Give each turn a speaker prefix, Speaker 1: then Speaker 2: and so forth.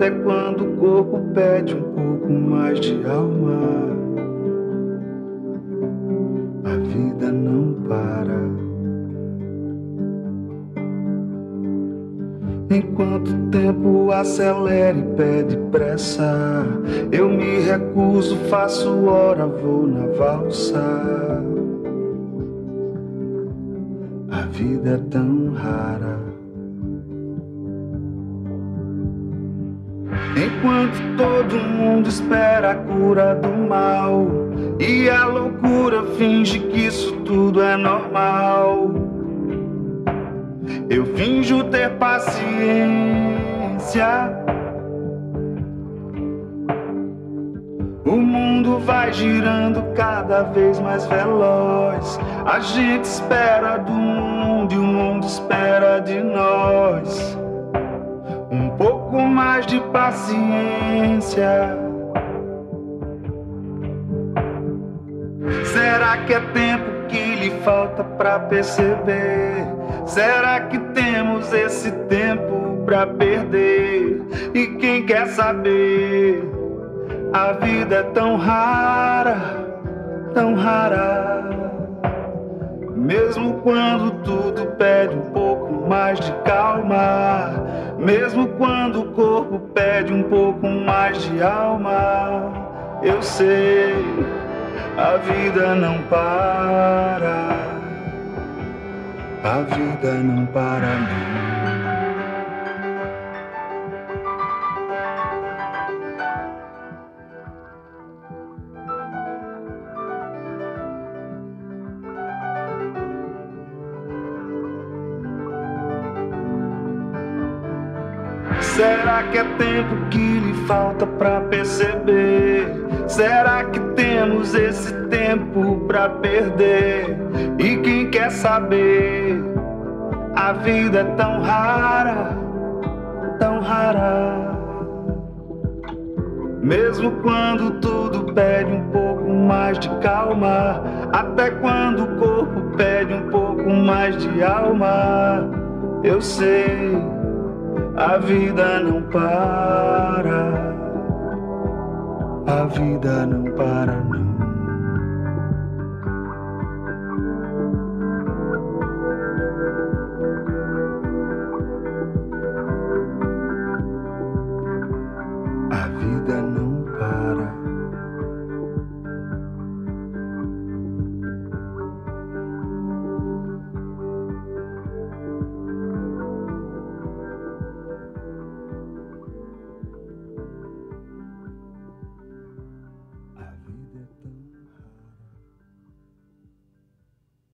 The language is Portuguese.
Speaker 1: até quando o corpo pede um pouco mais de alma. A vida não para. Enquanto o tempo acelera e pede pressa, eu me recuso, faço hora, vou na valsa. A vida é tão rara. Enquanto todo mundo espera a cura do mal e a loucura finge que isso tudo é normal, eu finjo ter paciência. O mundo vai girando cada vez mais veloz. A gente espera do mundo e o mundo espera de nós. Um pouco mais de paciência. Será que é tempo que lhe falta pra perceber? Será que temos esse tempo pra perder? E quem quer saber? A vida é tão rara, tão rara. Mesmo quando tudo pede um pouco mais de calma, mesmo quando o corpo pede um pouco mais de alma, eu sei, a vida não para. A vida não para não. Será que é tempo que lhe falta pra perceber? Será que temos esse tempo pra perder? E quem quer saber? A vida é tão rara, tão rara. Mesmo quando tudo pede um pouco mais de calma, até quando o corpo pede um pouco mais de alma, eu sei, a vida não para. A vida não para não.